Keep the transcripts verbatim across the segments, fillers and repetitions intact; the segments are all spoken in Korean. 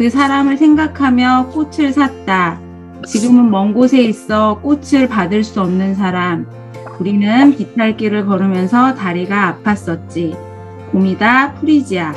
그 사람을 생각하며 꽃을 샀다. 지금은 먼 곳에 있어 꽃을 받을 수 없는 사람. 우리는 비탈길을 걸으면서 다리가 아팠었지. 봄이다, 프리지아.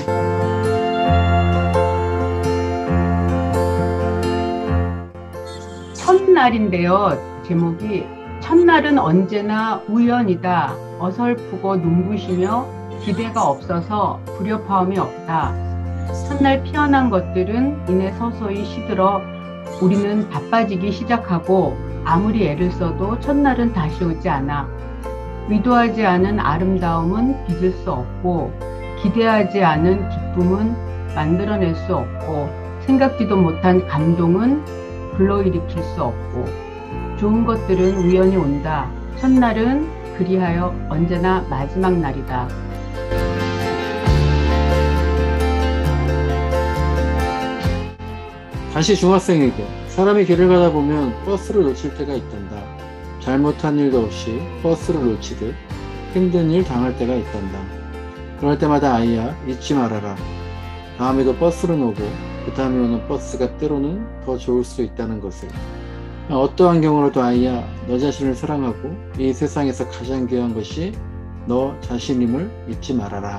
첫날인데요. 제목이 첫날은 언제나 우연이다. 어설프고 눈부시며 기대가 없어서 불협화음이 없다. 첫날 피어난 것들은 이내 서서히 시들어 우리는 바빠지기 시작하고 아무리 애를 써도 첫날은 다시 오지 않아. 의도하지 않은 아름다움은 빚을 수 없고 기대하지 않은 기쁨은 만들어낼 수 없고 생각지도 못한 감동은 불러일으킬 수 없고 좋은 것들은 우연히 온다. 첫날은 그리하여 언제나 마지막 날이다. 다시 중학생에게 사람이 길을 가다 보면 버스를 놓칠 때가 있단다. 잘못한 일도 없이 버스를 놓치듯 힘든 일 당할 때가 있단다. 그럴 때마다 아이야, 잊지 말아라. 다음에도 버스를 오고 그 다음에 오는 버스가 때로는 더 좋을 수 있다는 것을. 어떠한 경우라도 아이야, 너 자신을 사랑하고 이 세상에서 가장 귀한 것이 너 자신임을 잊지 말아라.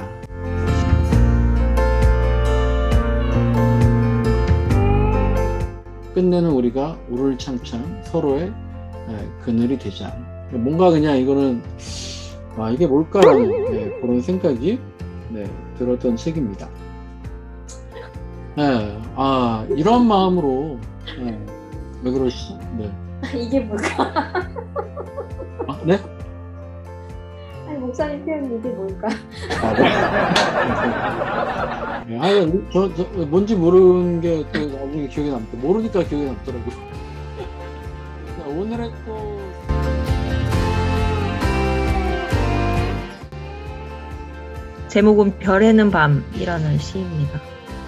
끝내는 우리가 우르르창창 서로의 그늘이 되자. 뭔가 그냥 이거는 아 이게 뭘까라는 네, 그런 생각이 네, 들었던 책입니다. 네, 아 이런 마음으로 네, 왜 그러시죠? 네. 이게 뭘까? 아, 네? 아니 목사님 표현 이게 뭘까? 아, 네. 네, 하여간 저, 저 뭔지 모르는 게 또 나중에 기억에 남고 모르니까 기억에 남더라고요. 오늘의 또 제목은 별에는 밤이라는 시입니다.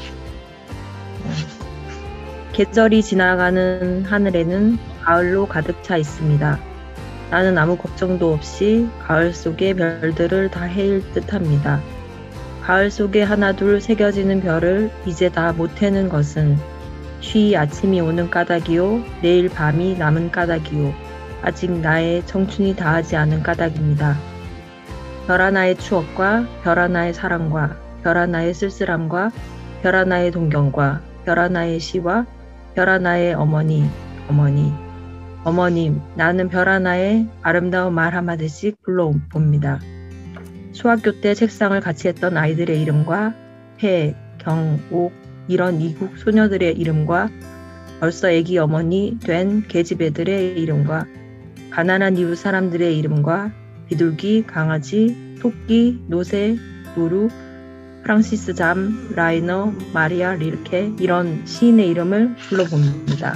계절이 지나가는 하늘에는 가을로 가득 차 있습니다. 나는 아무 걱정도 없이 가을 속의 별들을 다 헤일 듯합니다. 가을 속에 하나둘 새겨지는 별을 이제 다 못 해는 것은 쉬 아침이 오는 까닭이요, 내일 밤이 남은 까닭이요, 아직 나의 청춘이 다하지 않은 까닭입니다. 별 하나의 추억과 별 하나의 사랑과 별 하나의 쓸쓸함과 별 하나의 동경과 별 하나의 시와 별 하나의 어머니, 어머니, 어머님, 나는 별 하나의 아름다운 말 한마디씩 불러봅니다. 초학교 때 책상을 같이 했던 아이들의 이름과 해, 경, 옥 이런 이국 소녀들의 이름과 벌써 애기 어머니 된 계집애들의 이름과 가난한 이웃 사람들의 이름과 비둘기, 강아지, 토끼, 노새, 노루, 프랑시스 잠, 라이너, 마리아 릴케 이런 시인의 이름을 불러봅니다.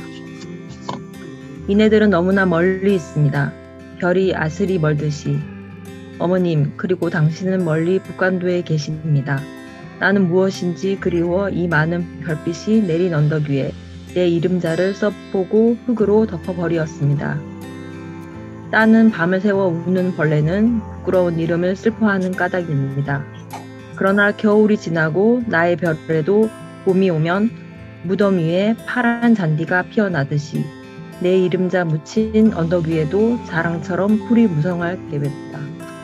이네들은 너무나 멀리 있습니다. 별이 아슬이 멀듯이. 어머님, 그리고 당신은 멀리 북간도에 계십니다. 나는 무엇인지 그리워 이 많은 별빛이 내린 언덕 위에 내 이름자를 써보고 흙으로 덮어버리었습니다. 따는 밤을 새워 우는 벌레는 부끄러운 이름을 슬퍼하는 까닭입니다. 그러나 겨울이 지나고 나의 별에도 봄이 오면 무덤 위에 파란 잔디가 피어나듯이 내 이름자 묻힌 언덕 위에도 자랑처럼 풀이 무성할 계획이다.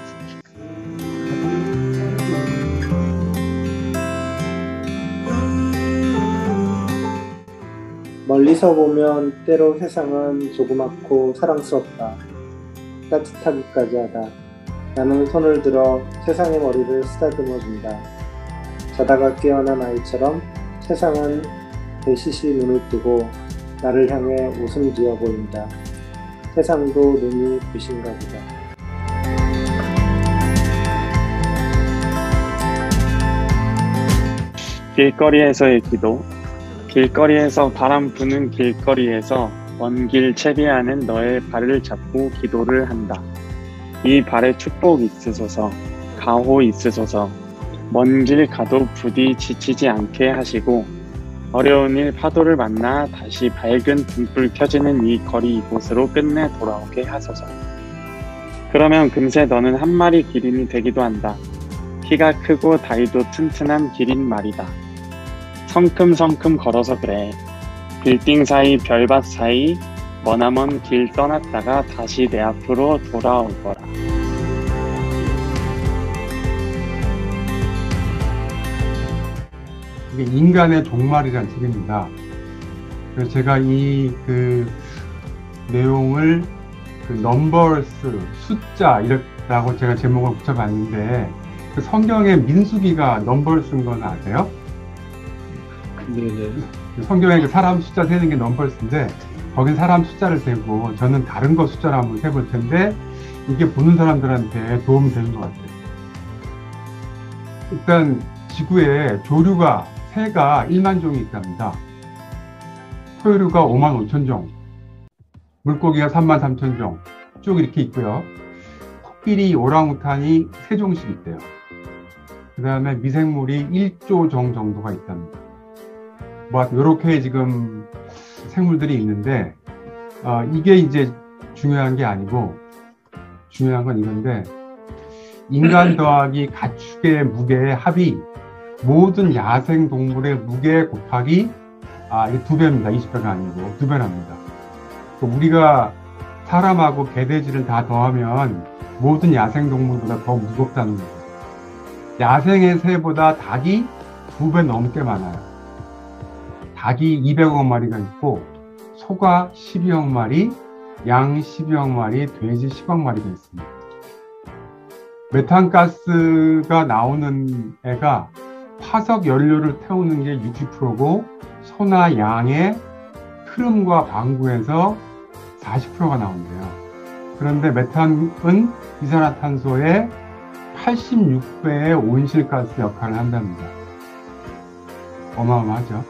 멀리서 보면 때로 세상은 조그맣고 사랑스럽다. 따뜻하기까지 하다. 나는 손을 들어 세상의 머리를 쓰다듬어 준다. 자다가 깨어난 아이처럼 세상은 대시시 눈을 뜨고 나를 향해 웃음 지어 보인다. 세상도 눈이 부신가 보다. 길거리에서의 기도. 길거리에서 바람 부는 길거리에서 먼 길 채비하는 너의 발을 잡고 기도를 한다. 이 발에 축복 있으소서, 가호 있으소서, 먼 길 가도 부디 지치지 않게 하시고 어려운 일 파도를 만나 다시 밝은 등불 켜지는 이 거리 이곳으로 끝내 돌아오게 하소서. 그러면 금세 너는 한 마리 기린이 되기도 한다. 키가 크고 다리도 튼튼한 기린 말이다. 성큼성큼 걸어서 그래. 빌딩 사이 별밭 사이 머나먼 길 떠났다가 다시 내 앞으로 돌아올 거라. 이게 인간의 종말이라는 책입니다. 그래서 제가 이 그 내용을 그 넘버스 숫자 이라고 제가 제목을 붙여봤는데 그 성경에 민수기가 넘버스인 건 아세요? 네네. 성경에 그 사람 숫자 세는 게 넘버스인데 거긴 사람 숫자를 세고 저는 다른 거 숫자를 한번 세볼 텐데 이게 보는 사람들한테 도움이 되는 것 같아요. 일단 지구에 조류가 새가 일만 종이 있답니다. 포유류가 오만 오천 종, 물고기가 삼만 삼천 종 쭉 이렇게 있고요. 코끼리, 오랑우탄이 세 종씩 있대요. 그 다음에 미생물이 일조 종 정도가 있답니다. 뭐 이렇게 지금 생물들이 있는데 어, 이게 이제 중요한 게 아니고 중요한 건 이건데 인간 더하기 가축의 무게의 합이 모든 야생 동물의 무게 곱하기 아 이게 두 배입니다. 이십 배가 아니고 두 배랍니다. 우리가 사람하고 개돼지를 다 더하면 모든 야생 동물보다 더 무겁다는 거죠. 야생의 새보다 닭이 두 배 넘게 많아요. 닭이 이백억 마리가 있고 소가 십이억 마리, 양 십이억 마리, 돼지 십억 마리가 있습니다. 메탄가스가 나오는 애가 화석 연료를 태우는 게 육십 퍼센트고 소나 양의 트름과 방구에서 사십 퍼센트가 나온대요. 그런데 메탄은 이산화탄소의 팔십육 배의 온실가스 역할을 한답니다. 어마어마하죠.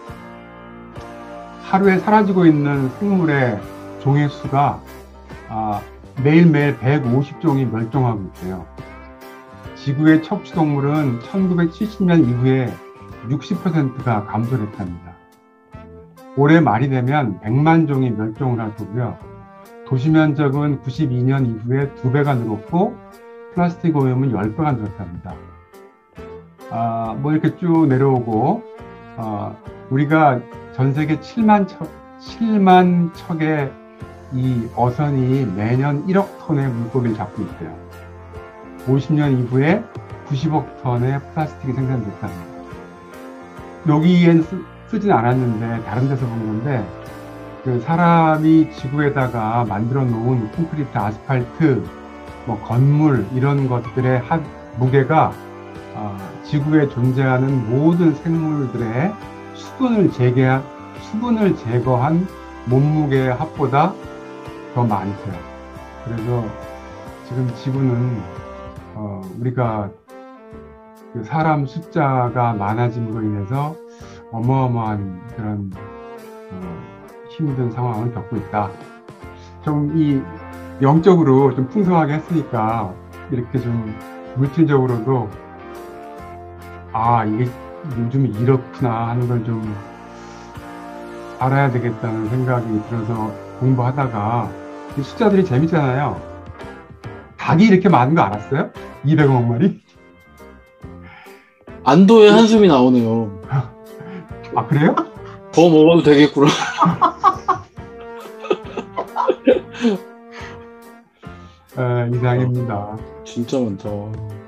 하루에 사라지고 있는 생물의 종의 수가 아, 매일매일 백오십 종이 멸종하고 있대요. 지구의 척추동물은 천구백칠십 년 이후에 육십 퍼센트가 감소했답니다. 올해 말이 되면 백만 종이 멸종을 할 거고요. 도시 면적은 구십이 년 이후에 두 배가 늘었고 플라스틱 오염은 십 배가 늘었답니다. 아, 뭐 이렇게 쭉 내려오고 어, 우리가 전 세계 칠만 척, 칠만 척의 이 어선이 매년 일억 톤의 물고기를 잡고 있대요. 오십 년 이후에 구십억 톤의 플라스틱이 생산됐답니다. 여기엔 쓰, 쓰진 않았는데 다른 데서 본 건데 그 사람이 지구에다가 만들어 놓은 콘크리트, 아스팔트, 뭐 건물 이런 것들의 한 무게가 어, 지구에 존재하는 모든 생물들의 수분을 제거한 수분을 제거한 몸무게의 합보다 더 많대요. 그래서 지금 지구는 어, 우리가 그 사람 숫자가 많아짐으로 인해서 어마어마한 그런 어, 힘든 상황을 겪고 있다. 좀 이 영적으로 좀 풍성하게 했으니까 이렇게 좀 물질적으로도 아 이게 요즘 이렇구나 하는 걸 좀 알아야 되겠다는 생각이 들어서 공부하다가 이 숫자들이 재밌잖아요. 닭이 이렇게 많은 거 알았어요? 이백억 마리? 안도의 한숨이 나오네요. 아 그래요? 더 먹어도 되겠구나. 에, 이상입니다. 진짜 많다.